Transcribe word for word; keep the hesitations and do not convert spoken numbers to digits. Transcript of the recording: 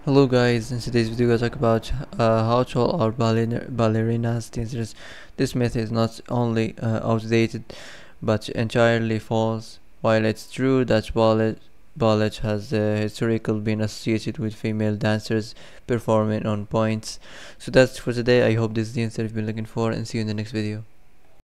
Hello guys, in today's video I talk about uh, how tall are ballerina ballerinas dancers. This myth is not only uh, outdated but entirely false. While it's true that ballet, ballet has uh, historically been associated with female dancers performing on points. So that's for today. I hope this is the answer you've been looking for, and see you in the next video.